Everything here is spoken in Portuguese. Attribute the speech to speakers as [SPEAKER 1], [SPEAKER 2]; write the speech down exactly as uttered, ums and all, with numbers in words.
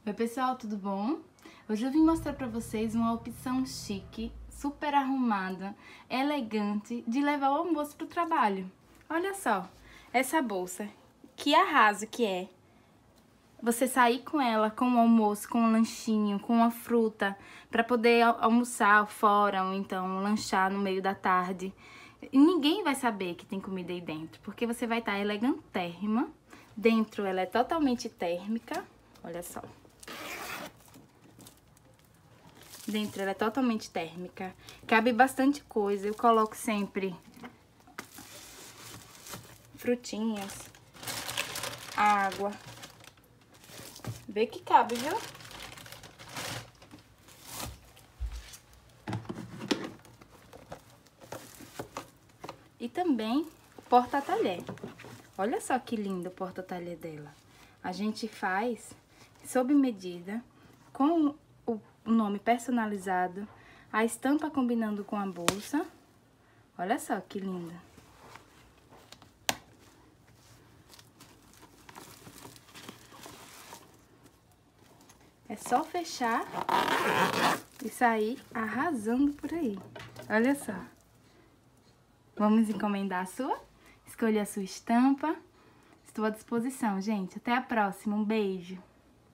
[SPEAKER 1] Oi pessoal, tudo bom? Hoje eu vim mostrar pra vocês uma opção chique, super arrumada, elegante de levar o almoço pro trabalho. Olha só, essa bolsa, que arraso que é. Você sair com ela, com o almoço, com um lanchinho, com uma fruta, pra poder almoçar fora ou então lanchar no meio da tarde. E ninguém vai saber que tem comida aí dentro, porque você vai estar elegantérrima. Dentro ela é totalmente térmica, olha só. Dentro ela é totalmente térmica, cabe bastante coisa, eu coloco sempre frutinhas, água, vê que cabe, viu? E também porta-talher, olha só que lindo o porta-talher dela. A gente faz sob medida, com o nome personalizado, a estampa combinando com a bolsa. Olha só que linda. É só fechar e sair arrasando por aí. Olha só. Vamos encomendar a sua? Escolha a sua estampa. Estou à disposição, gente. Até a próxima. Um beijo.